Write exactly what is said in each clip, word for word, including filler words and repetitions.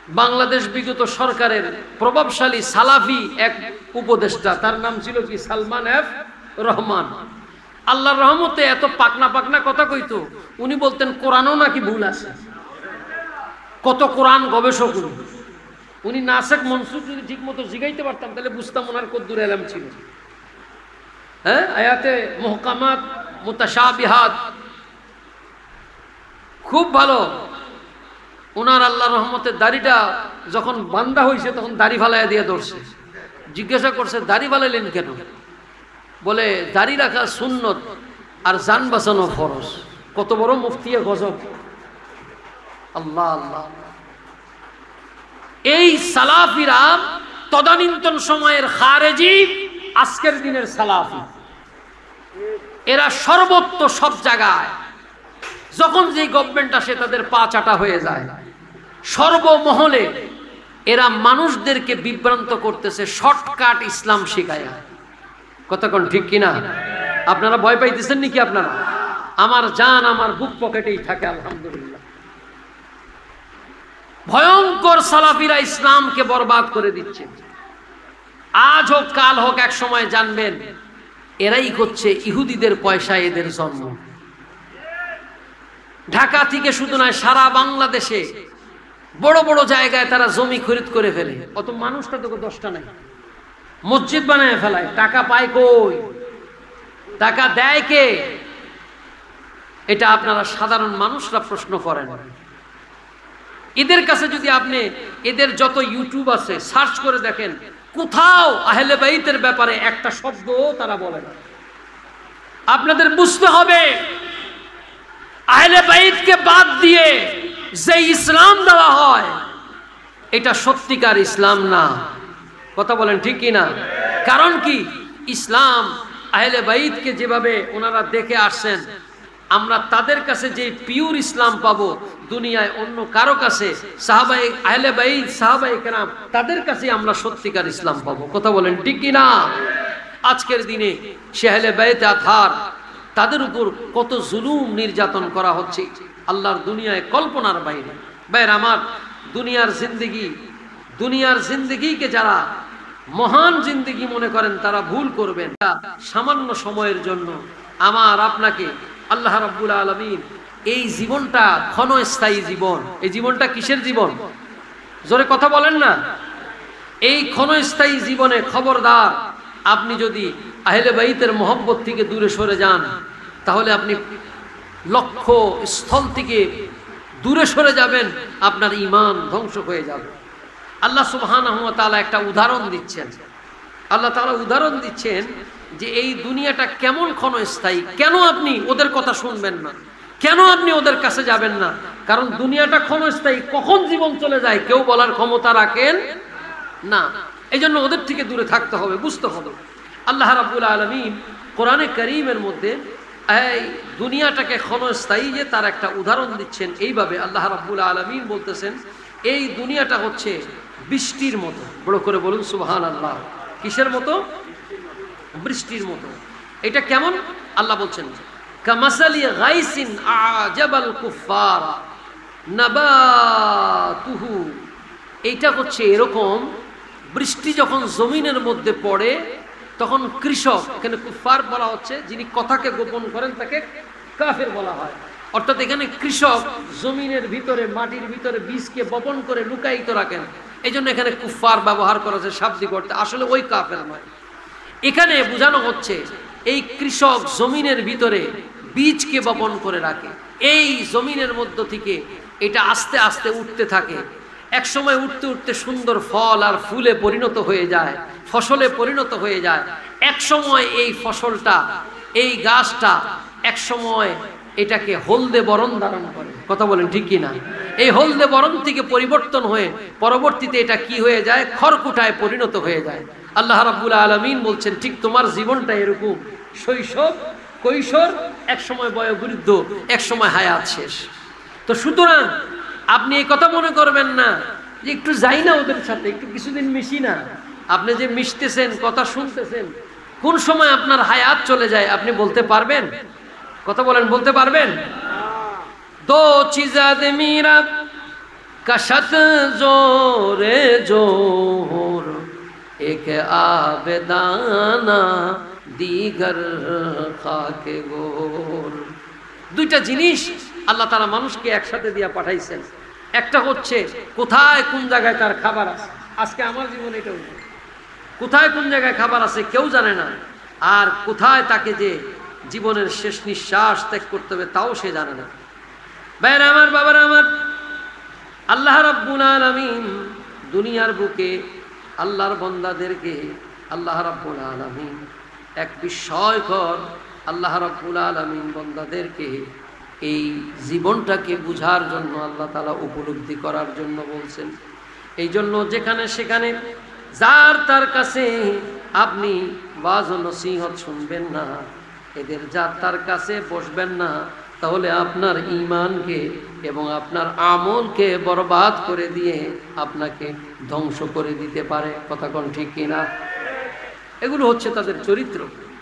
বাংলাদেশ বিগত সরকারের প্রভাবশালী সালাফি এক উপদেষ্টা, তার নাম ছিল কি সালমান এফ রহমান। আল্লাহর রহমতে এত পাকনা পাকনা কথা কইতো, উনি বলতেন কোরআনও নাকি ভুল আছে। কত কোরআন গবেষক উনি। উনি নাসেক মনসুখ যদি ঠিক মতো জিগাইতে পারতাম তাহলে বুঝতাম ওনার কদ্দুর এলাম ছিল। হ্যাঁ, আয়াতে মুহকামাত মুতাশাবিহাত খুব ভালো। ওনার আল্লাহ রহমতের দাড়িটা যখন বান্দা হয়েছে তখন দাড়ি ফালাইয়া দিয়ে ধরছে। জিজ্ঞাসা করছে দাড়ি ফালাইলেন কেন? বলে দাড়ি রাখা সুন্নত আর জান বাঁচানো ফরজ। কত বড় মুফতিয়া গজব! আল্লাহ আল্লাহ। এই সালাফিরা তদানীন্তন সময়ের খারেজি, আজকের দিনের সালাফি, এরা সর্বত্র সব জায়গায় যখন যে গভর্নমেন্ট আসে তাদের পা চাটা হয়ে যায়। সর্বমহলে এরা মানুষদেরকে বিভ্রান্ত করতেছে শর্টকাট ইসলাম শিখায়া। কতক্ষণ ঠিক কিনা? আপনারা ভয় পাইতেছেন নাকি? আপনারা আমার জান আমার বুক পকেটেই থাকে আলহামদুলিল্লাহ। ভয়ঙ্কর সালাফিরা ইসলামকে বরবাদ করে দিচ্ছে। আজ হোক কাল হোক এক সময় জানবেন এরাই হচ্ছে ইহুদিদের পয়সা এদের জন্ম। ঢাকা থেকে শুধু নয়, সারা বাংলাদেশে বড় বড় জায়গায় তারা জমি খরিদ করে ফেলে। অত মানুষটা তো দশটা নাই, মসজিদ বানায় ফেলায়। টাকা পায় কই? টাকা দেয় কে? এটা আপনারা সাধারণ মানুষরা প্রশ্ন করেন। এদের কাছে যদি আপনি এদের যত ইউটিউব আছে সার্চ করে দেখেন, কোথাও আহলে বাইতের ব্যাপারে একটা শব্দ তারা বলে না। আপনাদের বুঝতে হবে আহলে বাইতকে বাদ দিয়ে যে ইসলাম দেওয়া হয় এটা সত্যিকার ইসলাম না। কথা বলেন ঠিক কি না? কারণ কি, ইসলাম আহলে বাইতকে যেভাবে ওনারা দেখে আসছেন, আমরা তাদের কাছে যে পিওর ইসলাম পাবো দুনিয়ায় অন্য কারো কাছে, সাহাবায়ে আহলে বাইত সাহাবায়ে কেরাম তাদের কাছে আমরা সত্যিকার ইসলাম পাবো। কথা বলেন ঠিক কি না? আজকের দিনে সে আহলে বাইত আথার, তাদের উপর কত জুলুম নির্যাতন করা হচ্ছে আল্লাহর দুনিয়ায় কল্পনার বাইরে। বাইরে আমার দুনিয়ার জিন্দেগি দুনিয়ার জিন্দেগিকে যারা মহান জিন্দেগি মনে করেন তারা ভুল করবেন। সামান্য সময়ের জন্য আমার আপনাকে আল্লাহ রাব্বুল আলামিন এই জীবনটা ক্ষণস্থায়ী জীবন। এই জীবনটা কিসের জীবন? জোরে কথা বলেন না। এই ক্ষণস্থায়ী জীবনে খবরদার আপনি যদি আহলে বাইতের মহব্বত থেকে দূরে সরে যান তাহলে আপনি লক্ষ্য স্থল থেকে দূরে সরে যাবেন, আপনার ঈমান ধ্বংস হয়ে যাবে। আল্লাহ সুবহানাহু ওয়া তাআলা একটা উদাহরণ দিচ্ছেন। আল্লাহ তাআলা উদাহরণ দিচ্ছেন যে এই দুনিয়াটা কেমন ক্ষণস্থায়ী। কেন আপনি ওদের কথা শুনবেন না? কেন আপনি ওদের কাছে যাবেন না? কারণ দুনিয়াটা ক্ষণস্থায়ী, কখন জীবন চলে যায় কেউ বলার ক্ষমতা রাখেন না। এই জন্য ওদের থেকে দূরে থাকতে হবে, বুঝতে হবে। আল্লাহ রাব্বুল আলামিন কোরআনে কারীমের মধ্যে এই দুনিয়াটাকে ক্ষণস্থায়ী যে তার একটা উদাহরণ দিচ্ছেন এইভাবে। আল্লাহ রাব্বুল আলামিন বলতেছেন এই দুনিয়াটা হচ্ছে বৃষ্টির মতো। বড় করে বলুন সুবহানাল্লাহ। কিসের মতো? বৃষ্টির মতো। এটা কেমন? আল্লাহ বলছেন কামাসালি গাইসিন আজাবাল কুফার নাবাতুহু। এইটা হচ্ছে এরকম, বৃষ্টি যখন জমিনের মধ্যে পড়ে তখন কৃষক, এখানে কুফার বলা হচ্ছে যিনি কথাকে গোপন করেন তাকে কাফের বলা হয়। অর্থাৎ এখানে কৃষক জমিনের ভিতরে মাটির ভিতরে বীজকে বপন করে লুকায়িত রাখেন, এই জন্য এখানে কুফার ব্যবহার করা হচ্ছে শাব্দিক অর্থে। আসলে ওই কাফের নয়। এখানে বোঝানো হচ্ছে এই কৃষক জমিনের ভিতরে বীজকে বপন করে রাখে। এই জমিনের মধ্য থেকে এটা আস্তে আস্তে উঠতে থাকে। এক সময় উঠতে উঠতে সুন্দর ফল আর ফুলে পরিণত হয়ে যায়, ফসলে পরিণত হয়ে যায়। এক সময় এই ফসলটা, এই গাছটা এক সময় এটাকে হলদে বরণ ধারণ করে। কথা বলেন ঠিক কি না? এই হলদে বরণ থেকে পরিবর্তন হয়ে পরবর্তীতে এটা কি হয়ে যায়? খড়কুটায় পরিণত হয়ে যায়। আল্লাহ রাব্বুল আলামিন বলছেন ঠিক তোমার জীবনটা এরকম, শৈশব, কৈশোর, এক সময় বয়োবৃদ্ধ, এক সময় হায়াত শেষ। তো সুতরাং আপনি এই কথা মনে করবেন না যে একটু যাই না ওদের সাথে, একটু কিছুদিন মিশি না। আপনি যে মিশতেছেন, কথা শুনতেছেন, কোন সময় আপনার হায়াত চলে যায় আপনি বলতে পারবেন? কথা বলেন, বলতে পারবেন? দো চিজ আদমি রা कशत जोरे जोर एक आबेदाना दीगर खाके गोर। দুইটা জিনিস আল্লাহ তাআলা মানুষকে একসাথে দিয়া পাঠাইছেন। একটা হচ্ছে কোথায় কোন জায়গায় তার খাবার আছে, আজকে আমার জীবনে এটা হচ্ছে কোথায় কোন জায়গায় খাবার আছে কেউ জানে না, আর কোথায় তাকে যে জীবনের শেষ নিঃশ্বাস ত্যাগ করতে হবে তাও সে জানে না। ভাইরা আমার, বাবারা আমার, আল্লাহ রাব্বুল আলামিন দুনিয়ার বুকে আল্লাহর বান্দাদেরকে আল্লাহ রাব্বুল আলামিন এক বিস্ময়কর আল্লাহ রাব্বুল আলামিন বান্দাদেরকে এই জীবনটাকে বুঝার জন্য আল্লাহ তাআলা উপলব্ধি করার জন্য বলছেন। এই জন্য যেখানে সেখানে যার তার কাছে আপনি ওয়াজ ও নসিহত শুনবেন না, এদের যার তার কাছে বসবেন না, তাহলে আপনার ঈমানকে এবং আপনার আমলকে বরবাদ করে দিয়ে আপনাকে ধ্বংস করে দিতে পারে। কথা কোন ঠিক কিনা? এগুলো হচ্ছে তাদের চরিত্র।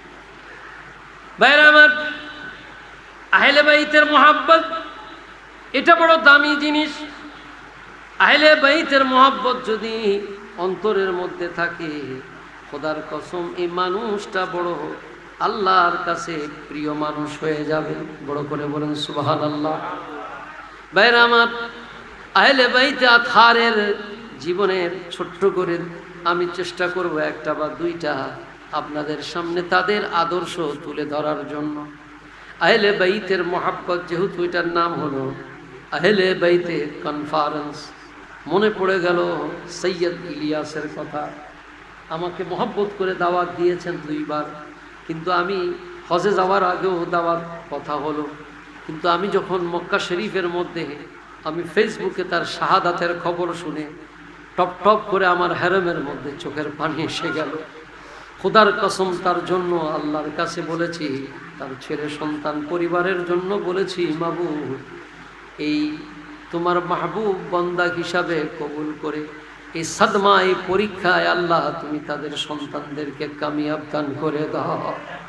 ভাইরা আমার, আহলে বাইতের মুহাব্বত এটা বড় দামি জিনিস। আহলে বাইতের মুহাব্বত যদি অন্তরের মধ্যে থাকে, খোদার কসম এই মানুষটা বড় আল্লাহর কাছে প্রিয় মানুষ হয়ে যাবে। বড় করে বলেন সুবহানাল্লাহ। ভাইরা আমার, আহলে বাইতে আতহারের জীবনের ছোট্ট করে আমি চেষ্টা করব একটা বা দুইটা আপনাদের সামনে তাদের আদর্শ তুলে ধরার জন্য। আহলে বাইতের মুহাব্বত, যেহেতু এটার নাম হলো আহলে বাইতে কনফারেন্স, মনে পড়ে গেল সৈয়দ ইলিয়াসের কথা। আমাকে মহব্বত করে দাওয়াত দিয়েছেন দুইবার, কিন্তু আমি হজে যাওয়ার আগেও দাওয়াত কথা হলো, কিন্তু আমি যখন মক্কা শরীফের মধ্যে আমি ফেসবুকে তার শাহাদাতের খবর শুনে টপ টপ করে আমার হেরেমের মধ্যে চোখের পানি এসে গেল। খোদার কসম তার জন্য আল্লাহর কাছে বলেছি, তার ছেলে সন্তান পরিবারের জন্য বলেছি, মাবুদ এই তোমার মাহবুব বান্দা হিসাবে কবুল করে এই সাদমা, এই পরীক্ষায় আল্লাহ তুমি তাদের সন্তানদেরকে কামিয়াব দান করে দাও।